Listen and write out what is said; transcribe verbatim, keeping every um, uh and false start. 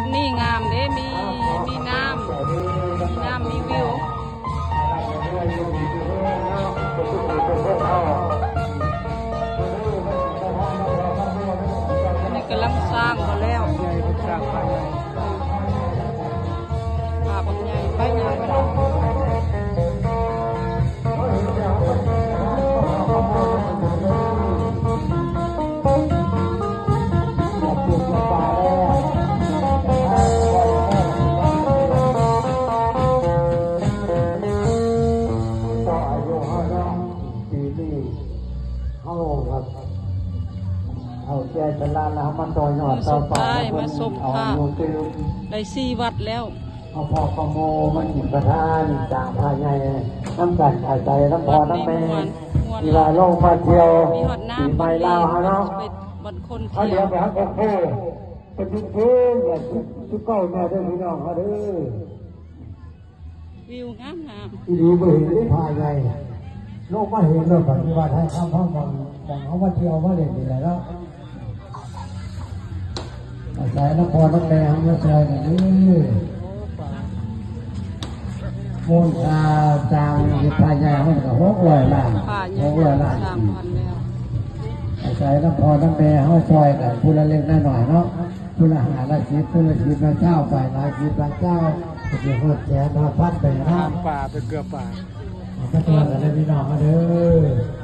ดนี่งามเด้มีมีน้ำมีน้ำมีวิวอันนี้กำลังสร้างมาแล้วป่าบางใหญ่ไปใหญ่ไปแล้วแกจะลาแล้วมันต่อยอดต่อไปมาสมค่ะได้สี่วัดแล้วเอาพอขโมมันหยิบประทานจางภายในน้ำกันอาใจน้ำพอน้ำเมย์มีลายโลกมาเที่ยวปีใหม่ลาวฮะเนาะเขาเดี๋ยวไปหาโอเคเป็นจุดเพื่อนจุดเก้าแม่ด้วยพี่น้องเขาด้วยวิวงามงามที่ดีไม่เห็นได้ภายในโลกมาเห็นเลยปฏิบัติให้ข้ามห้องมองมองเขามาเที่ยวมาเล่นอยู่แล้วสายนครนครแม่มาใส่แบบนี้มูลค่าจางภายในมันก็หกร้อยล้านหกร้อยล้านสายนครนครแม่เขาซอยกันผู้ละเล็กน้อยเนาะผู้ละหาละสิบผู้ละสิบละเจ้าไปละสิบละเจ้าจะเพิ่มแสนพันไปนะป่าไปเกือบป่าก็ตัวกันเลยพี่น้องมาเด้อ